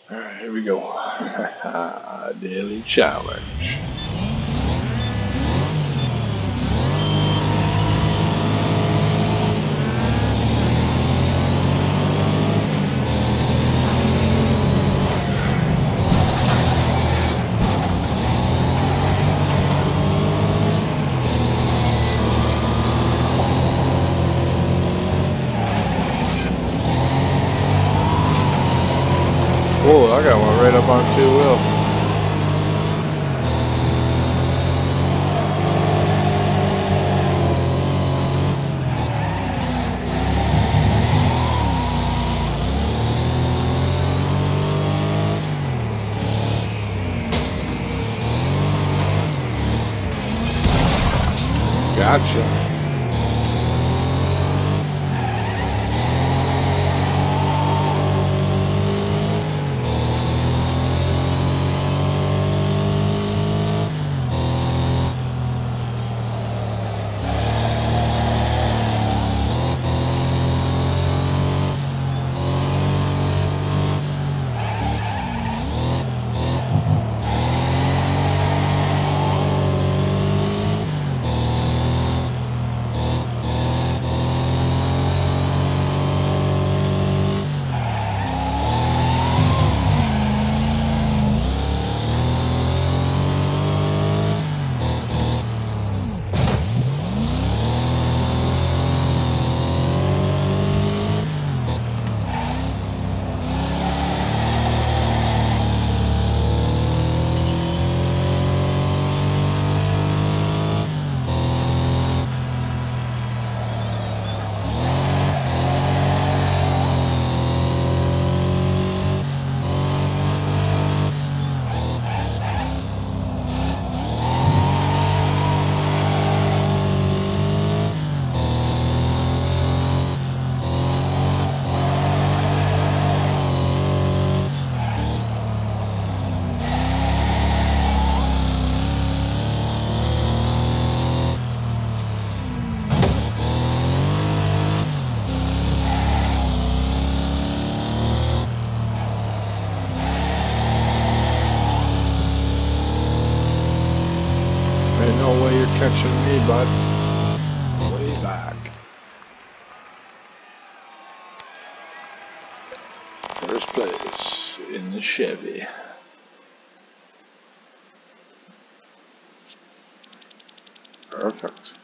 Alright, here we go. Daily challenge. Oh, I got one right up on two wheel. Gotcha. Ain't no way you're catching me, bud. Way back. First place in the Chevy. Perfect.